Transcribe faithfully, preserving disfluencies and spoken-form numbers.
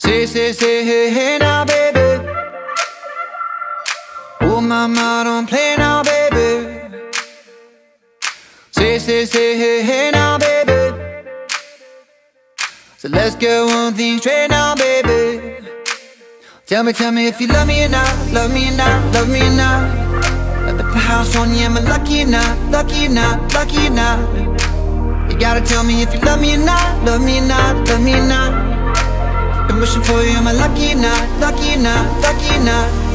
Say, say, say, hey, hey now, baby. Oh, mama, don't play now, baby. Say, say, say, hey, hey now, baby. So let's get one thing straight now, baby. Tell me, tell me if you love me or not, love me or not, love me or not. Got the house on you, am I lucky or not, lucky or not, lucky or not? You gotta tell me if you love me or not, love me or not, love me or not. Been wishing for you, am I lucky or not, lucky or not, lucky or not?